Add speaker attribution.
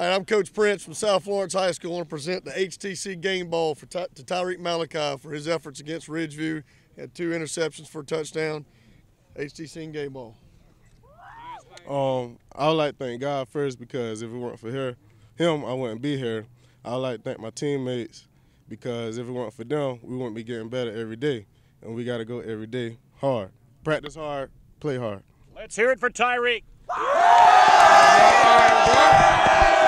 Speaker 1: All right, I'm Coach Prince from South Florence High School. I want to present the HTC game ball to Tyreek Malachi for his efforts against Ridgeview. Had 2 interceptions for a touchdown. HTC game ball.
Speaker 2: I would like to thank God first, because if it weren't for him, I wouldn't be here. I would like to thank my teammates, because if it weren't for them, we wouldn't be getting better every day. And we got to go every day hard. Practice hard, play hard.
Speaker 3: Let's hear it for Tyreek.